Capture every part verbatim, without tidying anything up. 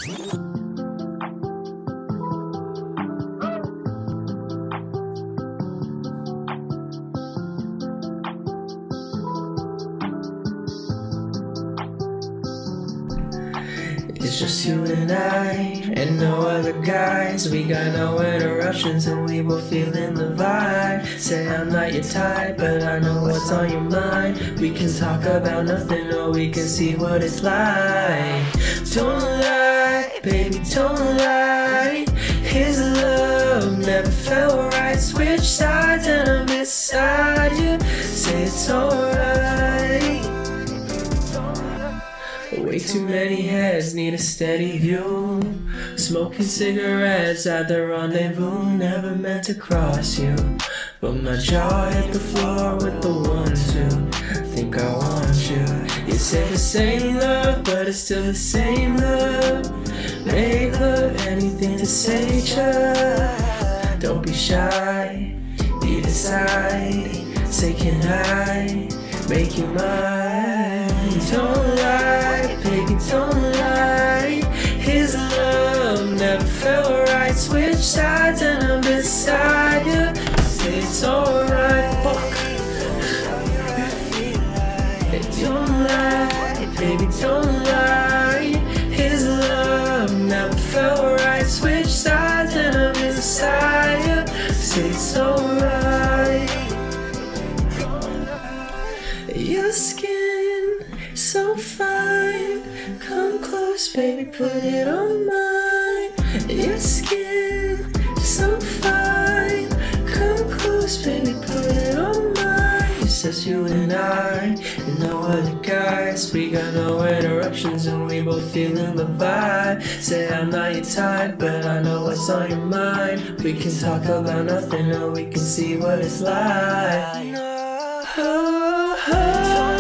It's just you and I, and no other guys. We got no interruptions and we both feeling the vibe. Say I'm not your type, but I know what's on your mind. We can talk about nothing or we can see what it's like. Don't lie, baby, don't lie. His love never felt right. Switch sides and I'm beside you. Say it's alright. Way too many heads need a steady view. Smoking cigarettes at the rendezvous. Never meant to cross you, but my jaw hit the floor with the one two. I think I want you. You say the same love, but it's still the same love. Make love, anything to say ya. Don't be shy, you decide. Say can I make you mine? Don't lie, baby, don't lie. His love never felt right. Switch sides and I'm beside you. Say it's alright, fuck. Don't lie, baby, don't lie. His love never felt right. Switch sides and I'm beside you. Say it's alright. Your skin so fine. Come close, baby, put it on mine. Your skin so fine. Come close, baby, put it on mine. It's just you and I, and no other guys. We got no interruptions and we both feeling the vibe. Say I'm not your type, but I know what's on your mind. We can talk about nothing or we can see what it's like. Oh, oh.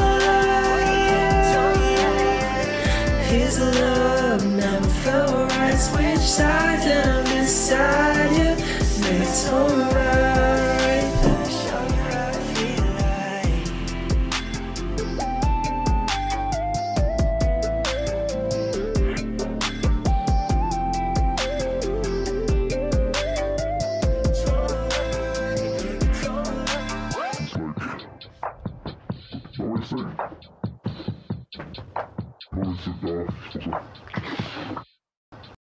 His love never felt right. Switch sides and I'm beside you. It's alright. What do you say? What is it, dog?